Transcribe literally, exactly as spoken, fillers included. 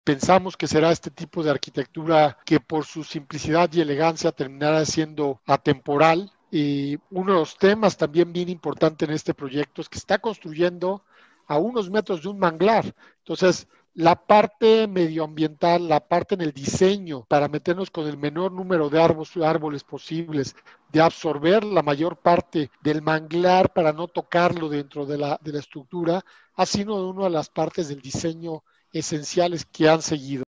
Pensamos que será este tipo de arquitectura que por su simplicidad y elegancia terminará siendo atemporal. Y uno de los temas también bien importante en este proyecto es que está construyendo a unos metros de un manglar. Entonces, la parte medioambiental, la parte en el diseño para meternos con el menor número de árboles, árboles posibles, de absorber la mayor parte del manglar para no tocarlo dentro de la, de la estructura, ha sido una de las partes del diseño esenciales que han seguido.